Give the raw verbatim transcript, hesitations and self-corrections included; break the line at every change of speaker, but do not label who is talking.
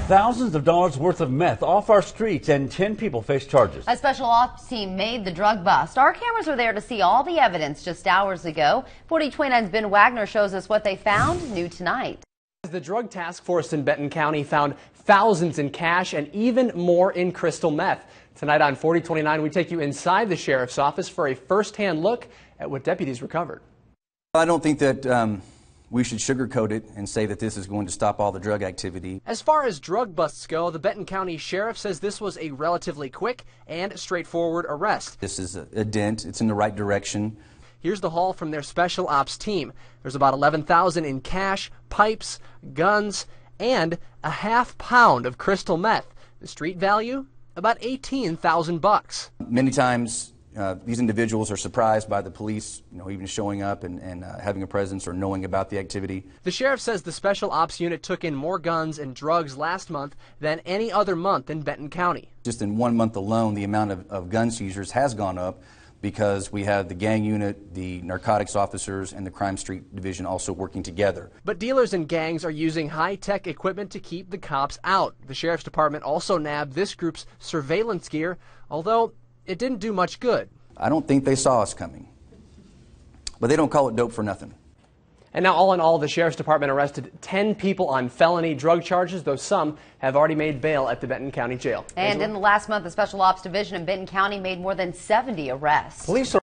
Thousands of dollars worth of meth off our streets, and ten people face charges.
A special ops team made the drug bust. Our cameras were there to see all the evidence just hours ago. forty twenty-nine's Ben Wagner shows us what they found new tonight.
The drug task force in Benton County found thousands in cash and even more in crystal meth. Tonight on forty twenty-nine, we take you inside the sheriff's office for a first-hand look at what deputies recovered.
I don't think that um, we should sugarcoat it and say that this is going to stop all the drug activity.
As far as drug busts go, the Benton County Sheriff says this was a relatively quick and straightforward arrest.
This is a, a dent. It's in the right direction.
Here's the haul from their special ops team. There's about eleven thousand in cash, pipes, guns, and a half pound of crystal meth. The street value, about eighteen thousand bucks.
Many times uh, these individuals are surprised by the police, you know, even showing up and, and uh, having a presence or knowing about the activity.
The sheriff says the special ops unit took in more guns and drugs last month than any other month in Benton County.
Just in one month alone, the amount of, of gun seizures has gone up, because we have the gang unit, the narcotics officers, and the crime street division also working together.
But dealers and gangs are using high-tech equipment to keep the cops out. The sheriff's department also nabbed this group's surveillance gear, although it didn't do much good.
I don't think they saw us coming, but they don't call it dope for nothing.
And now, all in all, the sheriff's department arrested ten people on felony drug charges, though some have already made bail at the Benton County Jail.
And Angela? In the last month, the Special Ops Division in Benton County made more than seventy arrests.
Police